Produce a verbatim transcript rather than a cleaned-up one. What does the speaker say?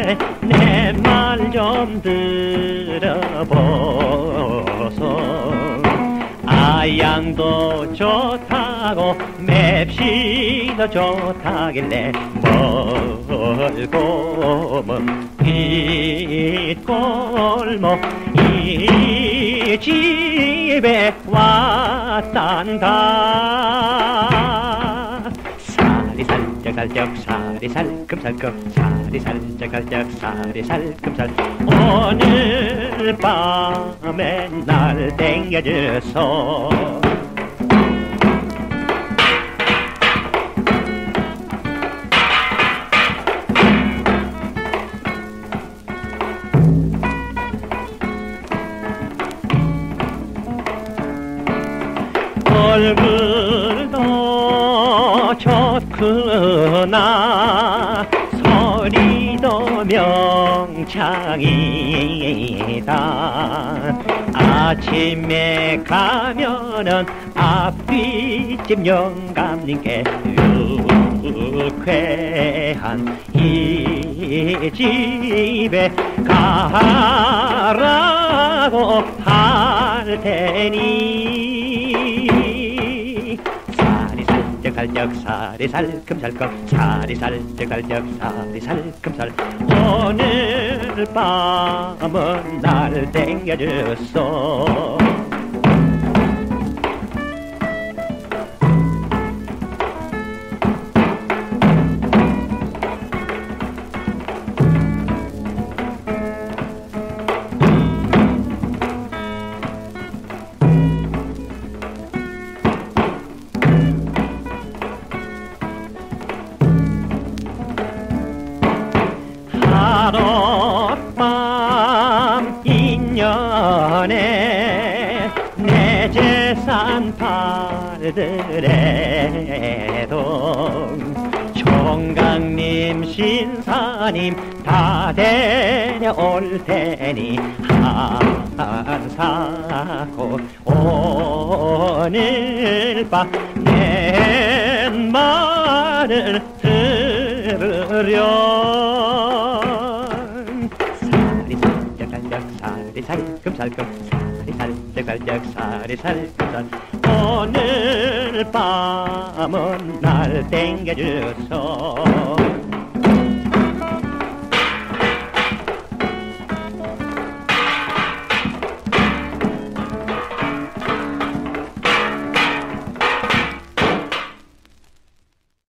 내 말 좀 들어보소. 아양도 좋다고 맵시도 좋다길래 멀고 먼 뒷골목 이 집에 왔단다. 살이 살짝 살짝 살이 살금살금 살이 살짝 살짝 살이 살금살. 오늘 밤에 날 땡겨줘서 얼굴도 좋구나 소리도 명창이다. 아침에 가면은 앞뒷집 영감님께 유쾌한 이 집에 가라고 할 테니 살이 살짝 살짝 살이 살금살금 살이 살짝 살짝 살이 살금살. 오늘 밤은 날 땡겨줬어. 하룻밤 인연에 내 재산 팔더라도 총각님 신사님 다 데려올 테니 한사코 오늘 밤 내 말을 들으렴. 살이 살짝 살짝 살이 살금살금 살이 살짝 살짝 살이 살금살. 오늘 밤은 날 땡겨줘서